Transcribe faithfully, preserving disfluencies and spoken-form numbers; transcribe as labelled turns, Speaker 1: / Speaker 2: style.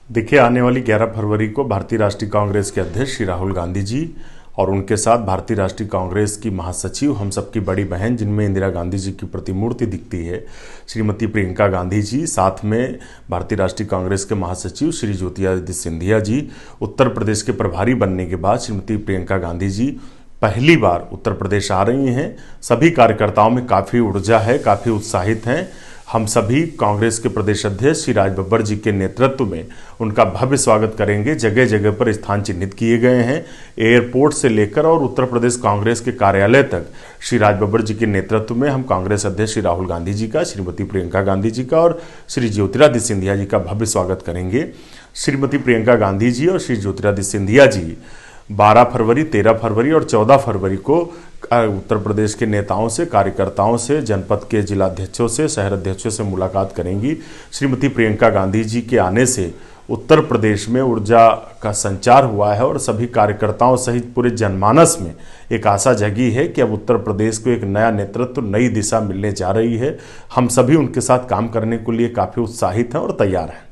Speaker 1: देखिए, आने वाली ग्यारह फरवरी को भारतीय राष्ट्रीय कांग्रेस के अध्यक्ष श्री राहुल गांधी जी और उनके साथ भारतीय राष्ट्रीय कांग्रेस की महासचिव, हम सबकी बड़ी बहन जिनमें इंदिरा गांधी जी की प्रतिमूर्ति दिखती है, श्रीमती प्रियंका गांधी जी, साथ में भारतीय राष्ट्रीय कांग्रेस के महासचिव श्री ज्योतिरादित्य सिंधिया जी, उत्तर प्रदेश के प्रभारी बनने के बाद श्रीमती प्रियंका गांधी जी पहली बार उत्तर प्रदेश आ रही हैं। सभी कार्यकर्ताओं में काफ़ी ऊर्जा है, काफ़ी उत्साहित हैं। हम सभी कांग्रेस के प्रदेश अध्यक्ष श्री राज बब्बर जी के नेतृत्व में उनका भव्य स्वागत करेंगे। जगह जगह पर स्थान चिन्हित किए गए हैं। एयरपोर्ट से लेकर और उत्तर प्रदेश कांग्रेस के कार्यालय तक श्री राज बब्बर जी के नेतृत्व में हम कांग्रेस अध्यक्ष श्री राहुल गांधी जी का, श्रीमती प्रियंका गांधी जी का और श्री ज्योतिरादित्य सिंधिया जी का भव्य स्वागत करेंगे। श्रीमती प्रियंका गांधी जी और श्री ज्योतिरादित्य सिंधिया जी बारह फरवरी, तेरह फरवरी और चौदह फरवरी को उत्तर प्रदेश के नेताओं से, कार्यकर्ताओं से, जनपद के जिलाध्यक्षों से, शहर अध्यक्षों से मुलाकात करेंगी। श्रीमती प्रियंका गांधी जी के आने से उत्तर प्रदेश में ऊर्जा का संचार हुआ है और सभी कार्यकर्ताओं सहित पूरे जनमानस में एक आशा जगी है कि अब उत्तर प्रदेश को एक नया नेतृत्व, नई दिशा मिलने जा रही है। हम सभी उनके साथ काम करने के लिए काफ़ी उत्साहित हैं और तैयार हैं।